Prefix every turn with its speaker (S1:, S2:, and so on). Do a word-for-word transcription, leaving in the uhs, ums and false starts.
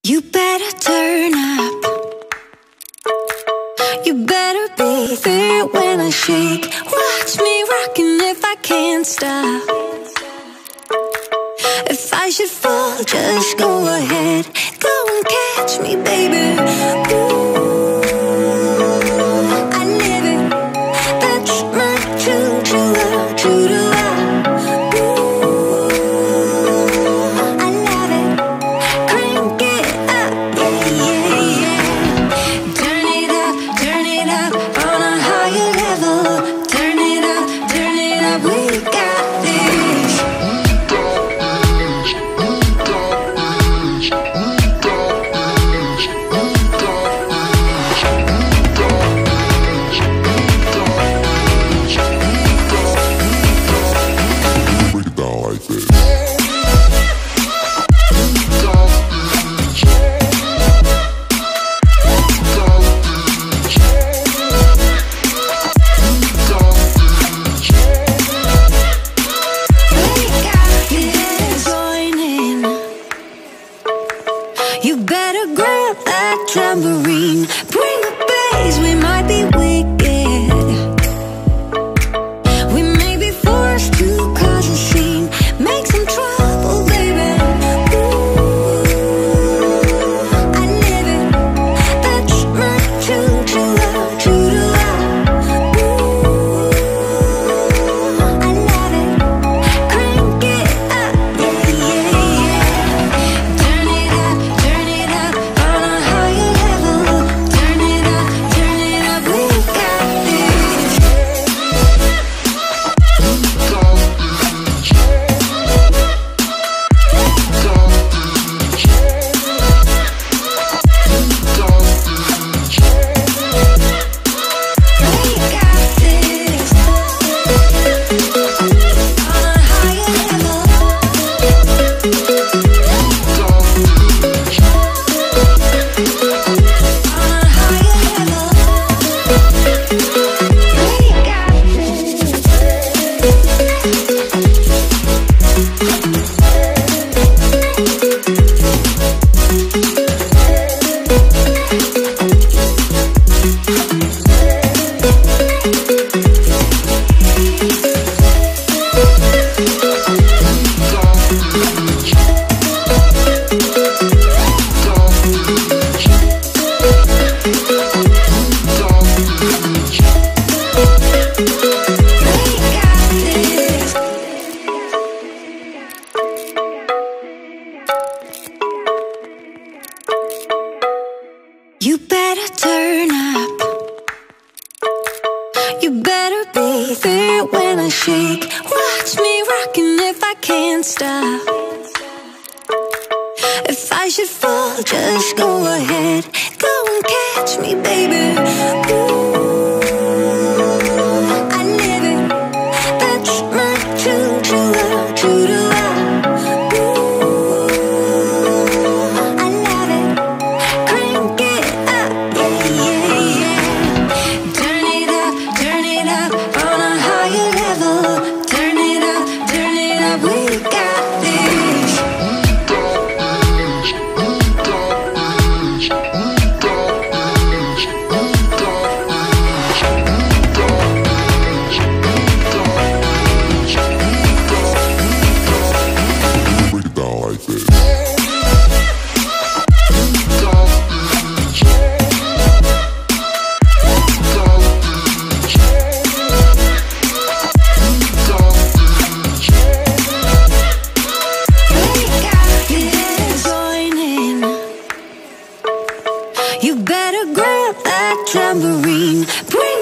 S1: You better turn up. You better be there when I shake. Watch me rockin' if I can't stop. If I should fall, just go ahead. Go and catch me, baby. Ooh, I live it. That's my true, true love, true to love. You better grab that tambourine. Bring the bass, we might be wicked. We may be forced to cause a scene. Make some trouble, baby. Ooh, I live it. That's my true, true love, true to love. Ooh, I love it. Crank it up, yeah, yeah, yeah. Turn it up, turn it up on a higher level. Turn it up, turn it up, we got this. We got this. On a higher level. On a higher level. We got You better turn up. You better be there when I shake. Watch me rockin' if I can't stop. If I should fall, just go ahead. Go and catch me, baby. Ooh, I live it. That's my true, true love, true to love. Ooh, I love it. Crank it up, yeah, yeah, yeah. Turn it up, turn it up on a higher level. Turn it up, turn it up, we got this.
S2: Break it down like this.
S1: You better grab that tambourine. Bring